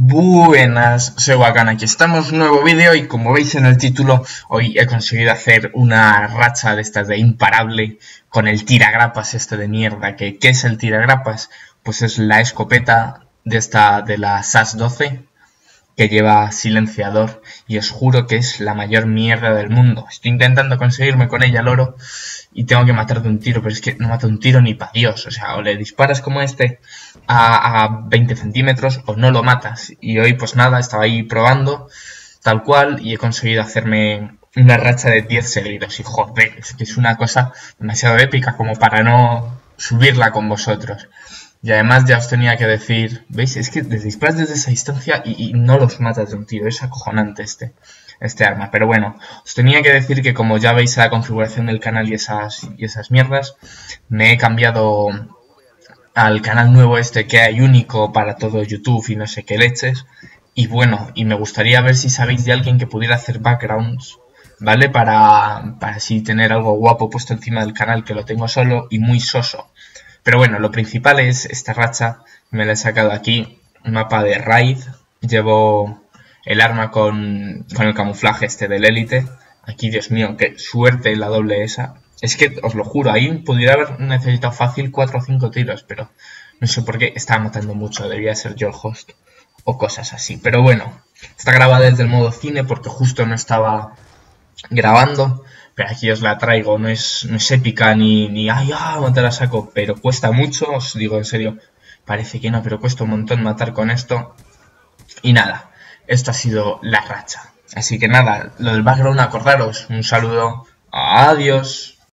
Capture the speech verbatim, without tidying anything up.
Buenas, soy Wakan, aquí estamos, nuevo vídeo y como veis en el título, hoy he conseguido hacer una racha de estas de imparable con el tiragrapas este de mierda. que ¿Qué es el tiragrapas? Pues es la escopeta de esta de la S A S doce que lleva silenciador y os juro que es la mayor mierda del mundo. Estoy intentando conseguirme con ella el oro y tengo que matar de un tiro, pero es que no mata un tiro ni para Dios. O sea, o le disparas como este a, a veinte centímetros o no lo matas. Y hoy pues nada, estaba ahí probando tal cual y he conseguido hacerme una racha de diez seguidos. Y joder, es que es una cosa demasiado épica como para no subirla con vosotros. Y además ya os tenía que decir, ¿veis? Es que les disparas desde esa distancia y, y no los matas de un tiro. Es acojonante este, este arma. Pero bueno, os tenía que decir que como ya veis la configuración del canal y esas, y esas mierdas, me he cambiado al canal nuevo este que hay único para todo YouTube y no sé qué leches. Y bueno, y me gustaría ver si sabéis de alguien que pudiera hacer backgrounds, ¿vale? Para, para así tener algo guapo puesto encima del canal, que lo tengo solo y muy soso. Pero bueno, lo principal es esta racha, me la he sacado aquí, un mapa de raid, llevo el arma con, con el camuflaje este del élite. Aquí, Dios mío, qué suerte la doble esa. Es que, os lo juro, ahí pudiera haber necesitado fácil cuatro o cinco tiros, pero no sé por qué estaba matando mucho, debía ser yo el host o cosas así. Pero bueno, está grabada desde el modo cine porque justo no estaba grabando. Pero aquí os la traigo, no es, no es épica ni, ni ay, ah, matar a saco, pero cuesta mucho, os digo en serio, parece que no, pero cuesta un montón matar con esto. Y nada, esto ha sido la racha. Así que nada, lo del background, acordaros, un saludo, adiós.